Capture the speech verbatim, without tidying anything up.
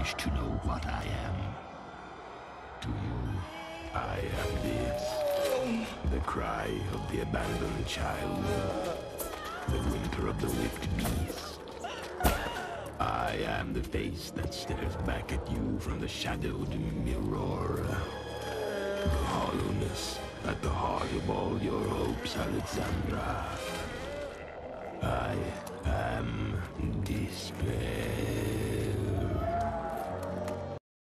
wish to know what I am? To you, I am this. The cry of the abandoned child. The whimper of the whipped beast. I am the face that stares back at you from the shadowed mirror. The hollowness at the heart of all your hopes, Alexandra. I am despair.